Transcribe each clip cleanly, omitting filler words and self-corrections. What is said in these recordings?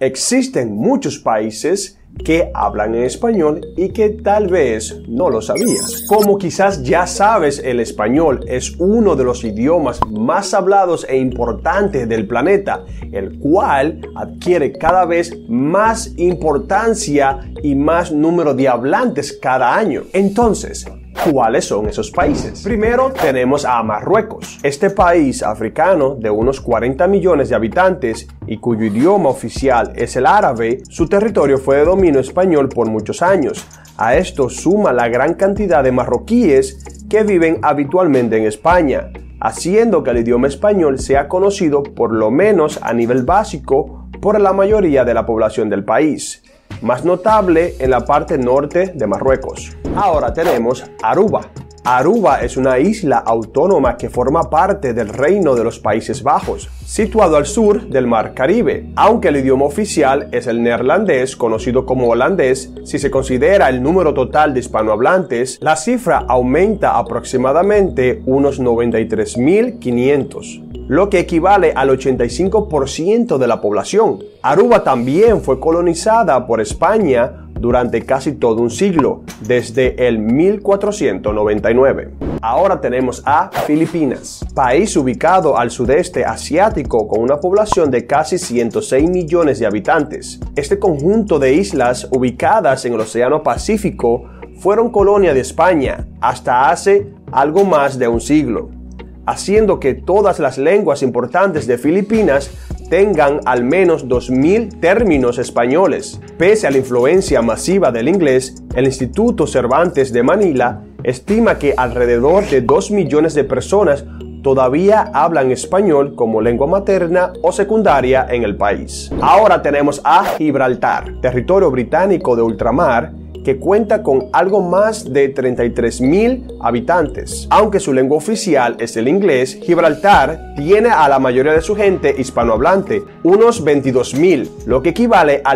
Existen muchos países que hablan en español y que tal vez no lo sabías. Como quizás ya sabes, el español es uno de los idiomas más hablados e importantes del planeta, el cual adquiere cada vez más importancia y más número de hablantes cada año. Entonces, ¿cuáles son esos países? Primero tenemos a Marruecos. Este país africano de unos 40 millones de habitantes y cuyo idioma oficial es el árabe, su territorio fue de dominio español por muchos años. A esto suma la gran cantidad de marroquíes que viven habitualmente en España, haciendo que el idioma español sea conocido por lo menos a nivel básico por la mayoría de la población del país, más notable en la parte norte de Marruecos. Ahora tenemos Aruba. Aruba es una isla autónoma que forma parte del Reino de los Países Bajos, situado al sur del Mar Caribe. Aunque el idioma oficial es el neerlandés, conocido como holandés, si se considera el número total de hispanohablantes, la cifra aumenta aproximadamente unos 93.500. Lo que equivale al 85% de la población. Aruba también fue colonizada por España durante casi todo un siglo, desde el 1499. Ahora tenemos a Filipinas, país ubicado al sudeste asiático con una población de casi 106 millones de habitantes. Este conjunto de islas ubicadas en el Océano Pacífico fueron colonia de España hasta hace algo más de un siglo, haciendo que todas las lenguas importantes de Filipinas tengan al menos 2.000 términos españoles. Pese a la influencia masiva del inglés, el Instituto Cervantes de Manila estima que alrededor de 2 millones de personas todavía hablan español como lengua materna o secundaria en el país. Ahora tenemos a Gibraltar, territorio británico de ultramar, que cuenta con algo más de 33.000 habitantes. Aunque su lengua oficial es el inglés, Gibraltar tiene a la mayoría de su gente hispanohablante, unos 22.000, lo que equivale al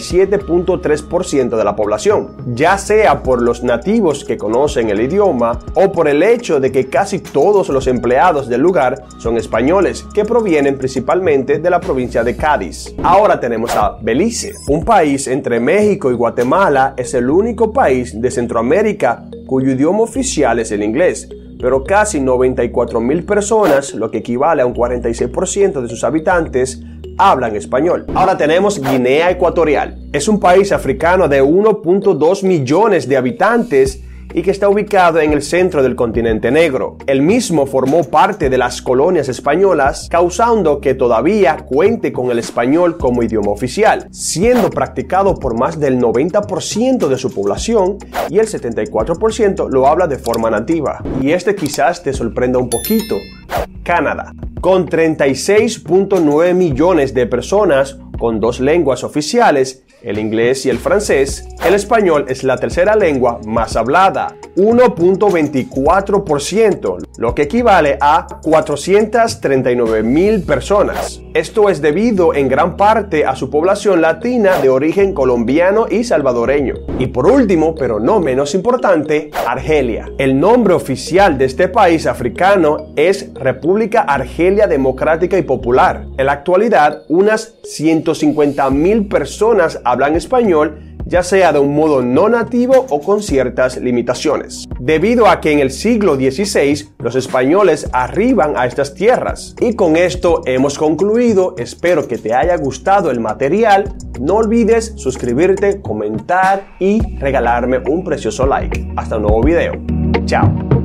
77.3% de la población, ya sea por los nativos que conocen el idioma o por el hecho de que casi todos los empleados del lugar son españoles, que provienen principalmente de la provincia de Cádiz. Ahora tenemos a Belice, un país entre México y Guatemala. Es el único país de Centroamérica cuyo idioma oficial es el inglés, pero casi 94.000 personas, lo que equivale a un 46% de sus habitantes, hablan español. Ahora tenemos Guinea Ecuatorial. Es un país africano de 1.2 millones de habitantes y que está ubicado en el centro del continente negro. El mismo formó parte de las colonias españolas, causando que todavía cuente con el español como idioma oficial, siendo practicado por más del 90% de su población y el 74% lo habla de forma nativa. Y este quizás te sorprenda un poquito. Canadá, con 36.9 millones de personas con dos lenguas oficiales, el inglés y el francés, el español es la tercera lengua más hablada, 1.24%, lo que equivale a 439.000 personas. Esto es debido en gran parte a su población latina de origen colombiano y salvadoreño. Y por último, pero no menos importante, Argelia. El nombre oficial de este país africano es República Argelia Democrática y Popular. En la actualidad, unas 150.000 personas hablan español, ya sea de un modo no nativo o con ciertas limitaciones, debido a que en el siglo XVI los españoles arriban a estas tierras. Y con esto hemos concluido. Espero que te haya gustado el material. No olvides suscribirte, comentar y regalarme un precioso like. Hasta un nuevo video. Chao.